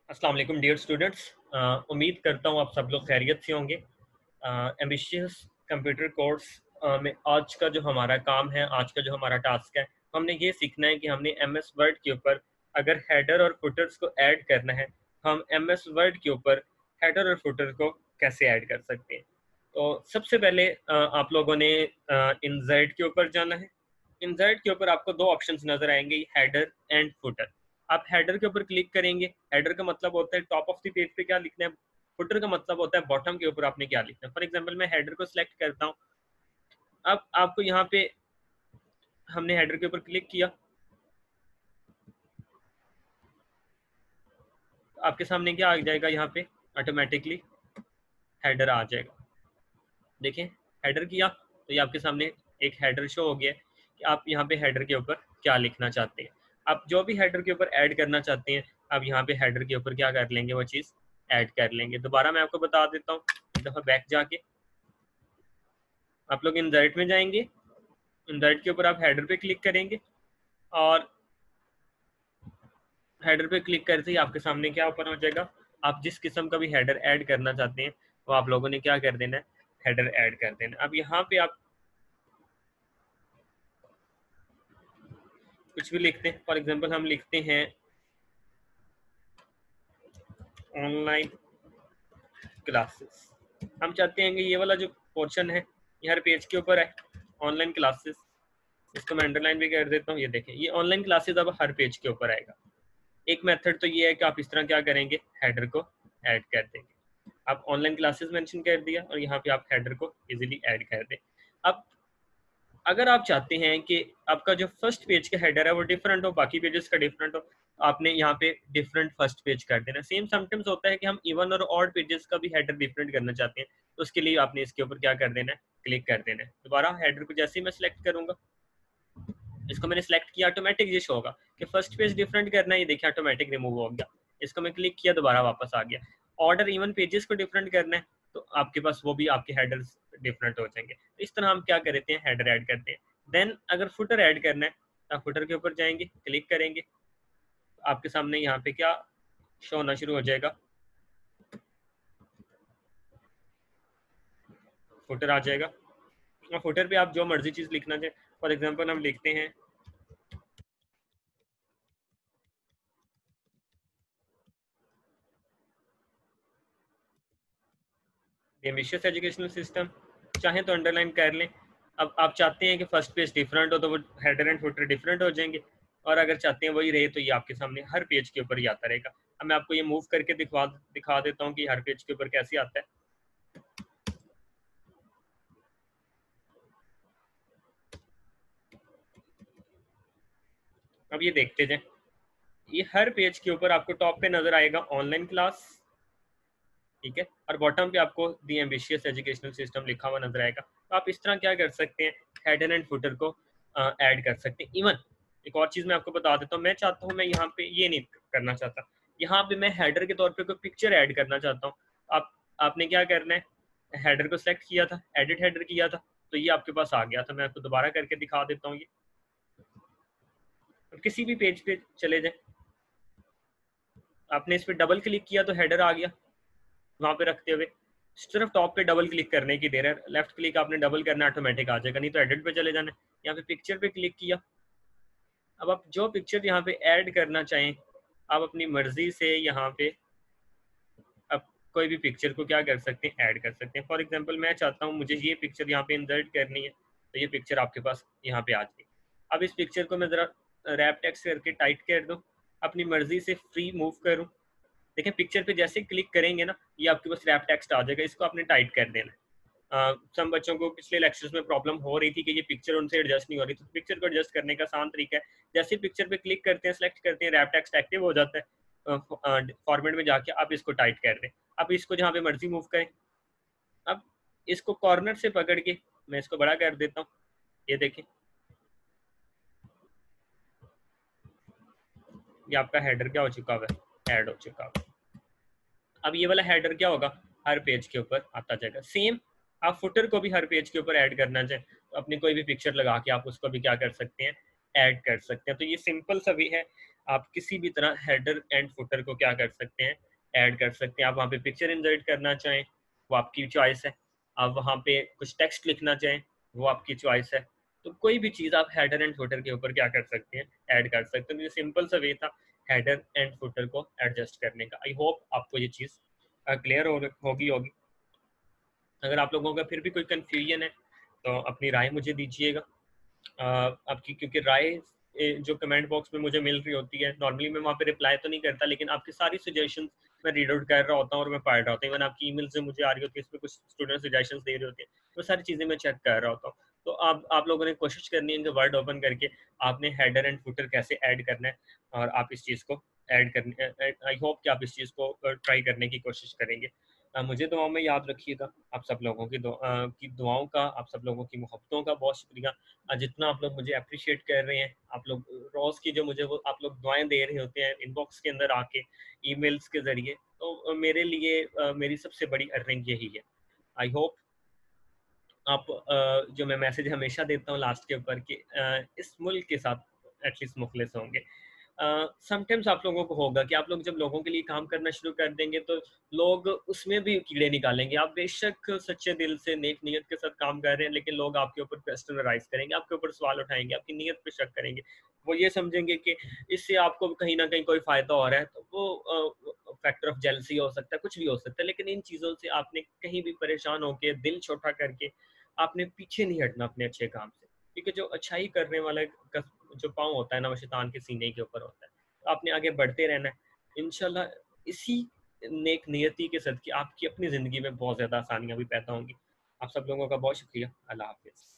अस्सलाम वालेकुम dear students. उम्मीद करता हूँ आप सब लोग खैरियत से होंगे। एम्बिशियस कंप्यूटर कोर्स में आज का जो हमारा काम है, आज का जो हमारा टास्क है, हमने ये सीखना है कि हमने एम एस वर्ड के ऊपर अगर हेडर और फुटर्स को ऐड करना है, हम एम एस वर्ड के ऊपर हेडर और फुटर को कैसे ऐड कर सकते हैं। तो सबसे पहले आप लोगों ने इनजर्ट के ऊपर जाना है। इनजर्ट के ऊपर आपको दो ऑप्शंस नजर आएंगे, हेडर एंड फुटर। आप हेडर के ऊपर क्लिक करेंगे। हेडर का मतलब होता है टॉप ऑफ द पेज पे क्या लिखना है। फुटर का मतलब होता है बॉटम के ऊपर आपने क्या लिखना है। फॉर एग्जांपल मैं हेडर को सिलेक्ट करता हूँ। अब आपको यहाँ पे हमने हेडर के ऊपर क्लिक किया, आपके सामने क्या आ जाएगा, यहाँ पे ऑटोमेटिकली हेडर आ जाएगा। देखें, हेडर किया तो ये आपके सामने एक हेडर शो हो गया है कि आप यहाँ पे हेडर के ऊपर क्या लिखना चाहते हैं। आप जो भी हेडर के ऊपर ऐड करना चाहते हैं, आप यहाँ पे हेडर के ऊपर क्या कर लेंगे, वो चीज़ ऐड कर लेंगे। दोबारा मैं आपको बता देता हूँ, एक दफ़ा बैक जाके आप लोग इंसर्ट में जाएंगे। इंसर्ट के ऊपर आप हेडर पे क्लिक करेंगे और हेडर पे क्लिक करते ही आपके सामने क्या ओपन हो जाएगा। आप जिस किस्म का भी हेडर ऐड करना चाहते हैं वो आप लोगों ने क्या कर देना है, हेडर ऐड कर देना। अब यहाँ पे आप कुछ भी लिखते हैं। फॉर एग्जांपल हम लिखते हैं ऑनलाइन क्लासेस। हम चाहते हैं कि ये वाला जो पोर्शन है ये हर पेज के ऊपर है, ऑनलाइन क्लासेस। इसको मैं अंडरलाइन भी कर देता हूँ। ये देखें, ये ऑनलाइन क्लासेस अब हर पेज के ऊपर आएगा। एक मेथड तो ये है कि आप इस तरह क्या करेंगे, हेडर को ऐड कर देंगे। आप ऑनलाइन क्लासेस मेंशन कर दिया और यहाँ पे आप हेडर को इजीली ऐड कर दें। अब अगर आप चाहते हैं कि आपका जो फर्स्ट पेज का हेडर है वो डिफरेंट हो, बाकी पेजेस का डिफरेंट हो, आपने यहाँ पे डिफरेंट फर्स्ट पेज कर देना। सेम समटाइम्स होता है कि हम इवन और ऑड पेजेस का भी हेडर डिफरेंट करना चाहते हैं, तो उसके लिए आपने इसके ऊपर क्या कर देना है, क्लिक कर देना है। दोबारा हेडर को जैसे ही मैं सिलेक्ट करूंगा, इसको मैंने सेलेक्ट किया, ऑटोमेटिक ये शो होगा कि फर्स्ट पेज डिफरेंट करना है। ये देखिए ऑटोमेटिक रिमूव हो गया। इसको मैं क्लिक किया, दोबारा वापस आ गया। ऑर्डर इवन पेजेस को डिफरेंट करना है तो आपके पास वो भी आपके हेडर्स डिफरेंट हो जाएंगे। तो इस तरह हम क्या करते हैं, हेडर ऐड करते हैं। देन अगर फुटर ऐड करना है तो आप फुटर के ऊपर जाएंगे, क्लिक करेंगे, आपके सामने यहाँ पे क्या शो होना शुरू हो जाएगा, फुटर आ जाएगा। और फुटर पे आप जो मर्जी चीज लिखना चाहें। फॉर एग्जाम्पल हम लिखते हैं एम्बिशियस एजुकेशनल सिस्टम, चाहे तो अंडरलाइन कर लें। अब आप चाहते हैं कि फर्स्ट पेज डिफरेंट हो तो वो हेडर एंड फुटर डिफरेंट हो जाएंगे, और अगर चाहते हैं वही रहे तो ये आपके सामने हर पेज के ऊपर ही आता रहेगा। अब मैं आपको ये मूव करके दिखा देता हूँ कि हर पेज के ऊपर कैसे आता है। अब ये देखते जाए, ये हर पेज के ऊपर आपको टॉप पे नजर आएगा ऑनलाइन क्लास, ठीक है, और बॉटम पे आपको दी एम्बिशियस एजुकेशनल सिस्टम लिखा हुआ नजर आएगा। तो आप इस तरह क्या कर सकते हैं, हेडर एंड फुटर को ऐड कर सकते हैं। इवन एक और चीज मैं आपको बता देता हूँ, मैं चाहता हूँ, मैं यहाँ पे ये नहीं करना चाहता, यहाँ पे मैं हेडर के तौर पे कोई पिक्चर ऐड करना चाहता हूँ। आप आपने क्या करना है, हेडर को सिलेक्ट किया था, एडिट हेडर किया था, तो ये आपके पास आ गया था। मैं आपको दोबारा करके दिखा देता हूँ। ये किसी भी पेज पे चले जाए, आपने इस पर डबल क्लिक किया तो हेडर आ गया वहां पे रखते हुए। सिर्फ टॉप पे डबल क्लिक करने की देर है, लेफ्ट क्लिक आपने डबल करना, ऑटोमेटिक आ जाएगा, नहीं तो एडिट पे चले जाना है। यहाँ पे पिक्चर पे क्लिक किया। अब आप जो पिक्चर यहाँ पे ऐड करना चाहें, आप अपनी मर्जी से यहाँ पे अब कोई भी पिक्चर को क्या कर सकते हैं, ऐड कर सकते हैं। फॉर एग्जाम्पल मैं चाहता हूँ मुझे ये पिक्चर यहाँ पे इंसर्ट करनी है, तो ये पिक्चर आपके पास यहाँ पे आ जाएगी। अब इस पिक्चर को मैं जरा रैप टेक्स्ट करके टाइट कर दूँ, अपनी मर्जी से फ्री मूव करूँ। देखें, पिक्चर पे जैसे क्लिक करेंगे ना, ये आपके पास रैप टेक्स्ट आ जाएगा, इसको आपने टाइट कर देना है। सम बच्चों को पिछले लेक्चर्स में प्रॉब्लम हो रही थी कि ये पिक्चर उनसे एडजस्ट नहीं हो रही, तो पिक्चर को एडजस्ट करने का आसान तरीका है, जैसे पिक्चर पे क्लिक करते हैं, सेलेक्ट करते हैं, रैप टेक्स्ट एक्टिव हो जाता है। फॉर्मेट में जाके आप इसको टाइट कर दें। अब इसको जहाँ पे मर्जी मूव करें। अब इसको कॉर्नर से पकड़ के मैं इसको बड़ा कर देता हूँ। ये देखें, ये आपका हेडर क्या हो चुका हुआ है, ऐड हो चुका हुआ है। अब ये वाला हेडर क्या होगा, हर पेज के ऊपर आता जाएगा। सेम आप फुटर को भी हर पेज के ऊपर ऐड करना चाहें तो अपनी कोई भी पिक्चर लगा के आप उसको भी क्या कर सकते हैं, ऐड कर सकते हैं। तो ये सिंपल सा भी है। आप किसी भी तरह हेडर एंड फुटर को क्या कर सकते हैं, ऐड कर सकते हैं। आप वहाँ पे पिक्चर इंसर्ट करना चाहें, वो आपकी चॉइस है। आप वहाँ पे कुछ टेक्स्ट लिखना चाहें, वो आपकी चॉइस है। तो कोई भी चीज़ आप हेडर एंड फुटर के ऊपर क्या कर सकते हैं, ऐड कर सकते हैं। तो ये सिंपल सा वे था हेडर एंड फुटर को एडजस्ट करने का। आई होप आपको ये चीज़ क्लियर होगी। अगर आप लोगों का फिर भी कोई कन्फ्यूजन है तो अपनी राय मुझे दीजिएगा। आपकी क्योंकि राय जो कमेंट बॉक्स में मुझे मिल रही होती है, नॉर्मली मैं वहाँ पे रिप्लाई तो नहीं करता, लेकिन आपकी सारी सजेशंस मैं रीड आउट कर रहा होता हूँ और मैं पढ़ रहा होता हूँ। इवन आपकी ईमेल से मुझे आ रही होती है, इसमें कुछ स्टूडेंट सजेशंस दे रहे होते हैं, वो सारी चीज़ें मैं चेक कर रहा होता हूँ। तो आप लोगों ने कोशिश करनी है कि वर्ड ओपन करके आपने हेडर एंड फुटर कैसे ऐड करना है, और आप इस चीज़ को ऐड करने, आई होप कि आप इस चीज़ को ट्राई करने की कोशिश करेंगे। मुझे दुआओं में याद रखिएगा। आप सब लोगों की दुआओं का, आप सब लोगों की मोहब्बतों का बहुत शुक्रिया। जितना आप लोग मुझे अप्रिशिएट कर रहे हैं, आप लोग रोज़ की जो मुझे वो आप लोग दुआएं दे रहे होते हैं इनबॉक्स के अंदर आके, ईमेल्स के ज़रिए, तो मेरे लिए मेरी सबसे बड़ी अर्निंग यही है। आई होप आप जो मैं मैसेज हमेशा देता हूँ लास्ट के ऊपर कि इस मुल्क के साथ एटलीस्ट मुखलिस होंगे। समटाइम्स आप लोगों को होगा कि आप लोग जब लोगों के लिए काम करना शुरू कर देंगे तो लोग उसमें भी कीड़े निकालेंगे। आप बेशक सच्चे दिल से नेक नीयत के साथ काम कर रहे हैं, लेकिन लोग आपके ऊपर क्वेश्चन राइज करेंगे, आपके ऊपर सवाल उठाएंगे, आपकी नीयत पे शक करेंगे। वो ये समझेंगे कि इससे आपको कहीं ना कहीं कोई फ़ायदा हो रहा है, तो वो फैक्टर ऑफ जेलसी हो सकता है, कुछ भी हो सकता है। लेकिन इन चीज़ों से आपने कहीं भी परेशान होकर, दिल छोटा करके, आपने पीछे नहीं हटना अपने अच्छे काम से। क्योंकि जो अच्छाई करने वाला का जो पाँव होता है ना, वो शैतान के सीने के ऊपर होता है। तो आपने आगे बढ़ते रहना है। इंशाल्लाह इसी नेक नियति के सदके आपकी अपनी ज़िंदगी में बहुत ज़्यादा आसानियाँ भी पैदा होंगी। आप सब लोगों का बहुत शुक्रिया। अल्लाह हाफ़िज़।